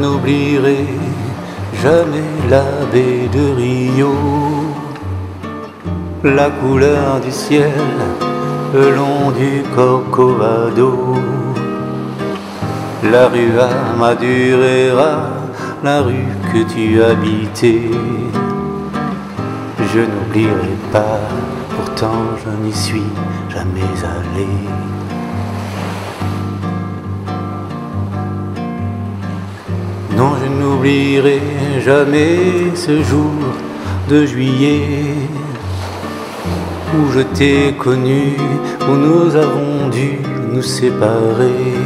n'oublierai jamais la baie de Rio, la couleur du ciel le long du Corcovado, la rue à Madureira, la rue que tu habitais. Je n'oublierai pas, pourtant je n'y suis jamais allé. Non, je n'oublierai jamais ce jour de juillet où je t'ai connu, où nous avons dû nous séparer.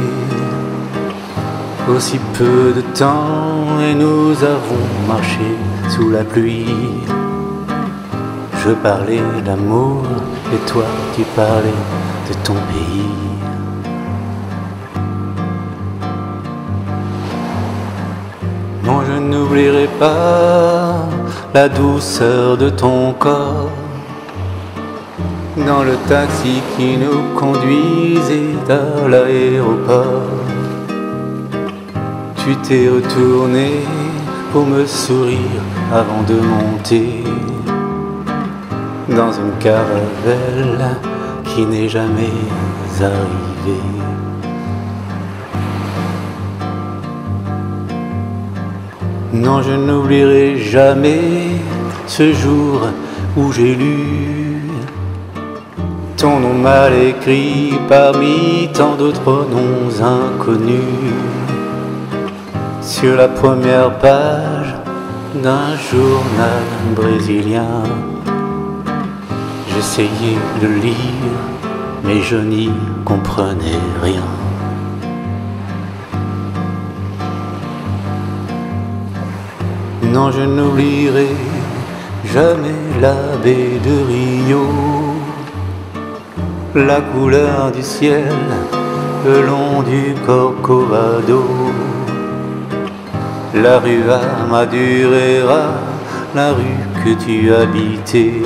Aussi peu de temps et nous avons marché sous la pluie. Je parlais d'amour et toi tu parlais de ton pays. Non, je n'oublierai pas la douceur de ton corps dans le taxi qui nous conduisait à l'aéroport. Tu t'es retourné pour me sourire avant de monter dans une caravelle qui n'est jamais arrivée. Non, je n'oublierai jamais ce jour où j'ai lu ton nom mal écrit parmi tant d'autres noms inconnus sur la première page d'un journal brésilien. J'essayais de lire, mais je n'y comprenais rien. Non, je n'oublierai jamais la baie de Rio, la couleur du ciel le long du Corcovado, la rue à Madureira, la rue que tu habitais.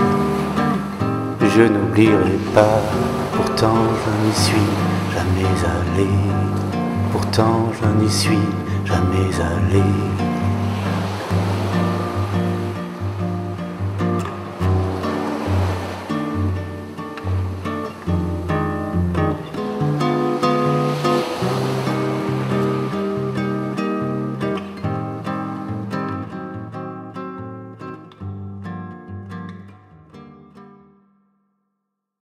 Je n'oublierai pas, pourtant je n'y suis jamais allé. Pourtant je n'y suis jamais allé.